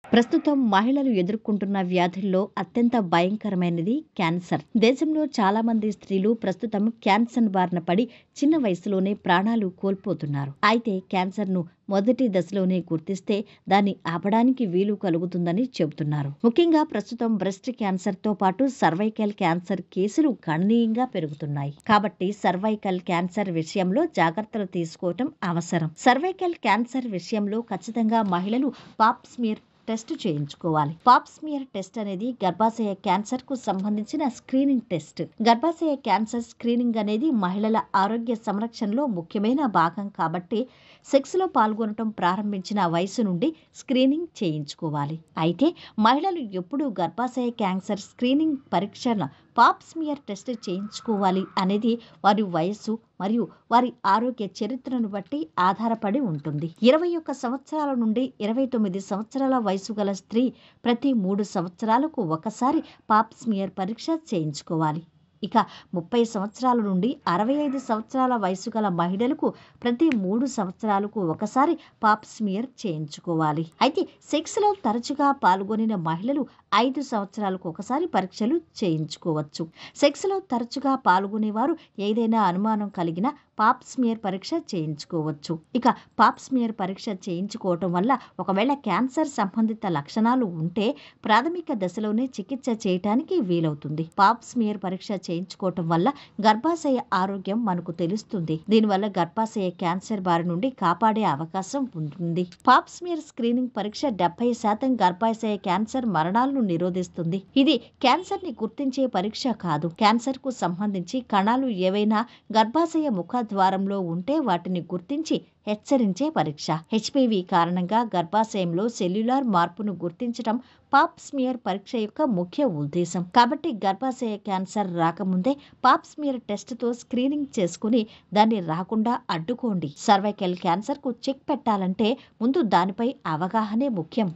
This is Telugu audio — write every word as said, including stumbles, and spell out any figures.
ప్రస్తుతం మహిళలు ఎదుర్కొంటున్న వ్యాధుల్లో అత్యంత భయంకరమైనది క్యాన్సర్. దేశంలో చాలా మంది స్త్రీలు ప్రస్తుతం క్యాన్సర్ బారిన పడి చిన్న వయసులోనే ప్రాణాలు కోల్పోతున్నారు. అయితే క్యాన్సర్ను మొదటి దశలోనే గుర్తిస్తే దాన్ని ఆపడానికి వీలు కలుగుతుందని చెబుతున్నారు. ముఖ్యంగా ప్రస్తుతం బ్రెస్ట్ క్యాన్సర్తో పాటు సర్వైకల్ క్యాన్సర్ కేసులు గణనీయంగా పెరుగుతున్నాయి. కాబట్టి సర్వైకల్ క్యాన్సర్ విషయంలో జాగ్రత్తలు తీసుకోవటం అవసరం. సర్వైకల్ క్యాన్సర్ విషయంలో ఖచ్చితంగా మహిళలు పాప్ స్మియర్ టెస్ట్ చేయించుకోవాలి. పాప్ స్మియర్ టెస్ట్ అనేది గర్భాశయ క్యాన్సర్ కు సంబంధించిన స్క్రీనింగ్ టెస్ట్. గర్భాశయ క్యాన్సర్ స్క్రీనింగ్ అనేది మహిళల ఆరోగ్య సంరక్షణలో ముఖ్యమైన భాగం కాబట్టి సెక్స్ లో పాల్గొనటం ప్రారంభించిన వయసు నుండి స్క్రీనింగ్ చేయించుకోవాలి. అయితే మహిళలు ఎప్పుడు గర్భాశయ క్యాన్సర్ స్క్రీనింగ్ పరీక్షల పాప్ స్మియర్ టెస్ట్ చేయించుకోవాలి అనేది వారి వయస్సు మరియు వారి ఆరోగ్య చరిత్రను బట్టి ఆధారపడి ఉంటుంది. ఇరవై ఒక్క సంవత్సరాల నుండి ఇరవై తొమ్మిది సంవత్సరాల వయసు గల స్త్రీ ప్రతి మూడు సంవత్సరాలకు ఒకసారి పాప్ స్మియర్ పరీక్ష చేయించుకోవాలి. ఇక ముప్పై సంవత్సరాల నుండి అరవై ఐదు సంవత్సరాల వయసు గల మహిళలకు ప్రతి మూడు సంవత్సరాలకు ఒకసారి పాప్ స్మియర్ చేయించుకోవాలి. అయితే సెక్స్ లో తరచుగా పాల్గొనిన మహిళలు ఐదు సంవత్సరాలకు ఒకసారి పరీక్షలు చేయించుకోవచ్చు. సెక్స్ లో తరచుగా పాల్గొనేవారు ఏదైనా అనుమానం కలిగిన పాప్ స్మియర్ పరీక్ష చేయించుకోవచ్చు. ఇక పాప్ స్మియర్ పరీక్ష చేయించుకోవటం వల్ల ఒకవేళ క్యాన్సర్ సంబంధిత లక్షణాలు ఉంటే ప్రాథమిక దశలోనే చికిత్స చేయటానికి వీలవుతుంది. పాప్ స్మియర్ పరీక్ష చేయించుకోవటం వల్ల గర్భాశయ ఆరోగ్యం మనకు తెలుస్తుంది. దీనివల్ల గర్భాశయ క్యాన్సర్ బారి నుండి కాపాడే అవకాశం ఉంటుంది. పాప్ స్మియర్ స్క్రీనింగ్ పరీక్ష డెబ్బై శాతం గర్భాశయ క్యాన్సర్ మరణాలను నిరోధిస్తుంది. ఇది క్యాన్సర్ ని గుర్తించే పరీక్ష కాదు. క్యాన్సర్ కు సంబంధించి కణాలు ఏవైనా గర్భాశయ ముఖ ద్వారంలో ఉంటే వాటిని గుర్తించి హెచ్చరించే పరీక్ష. హెచ్పివి కారణంగా గర్భాశయంలో సెల్యులార్ మార్పును గుర్తించడం పాప్ స్మియర్ పరీక్ష యొక్క ముఖ్య ఉద్దేశం. కాబట్టి గర్భాశయ క్యాన్సర్ రాకముందే పాప్ స్మియర్ టెస్ట్ తో స్క్రీనింగ్ చేసుకుని దాన్ని రాకుండా అడ్డుకోండి. సర్వైకల్ క్యాన్సర్ కు చెక్ పెట్టాలంటే ముందు దానిపై అవగాహనే ముఖ్యం.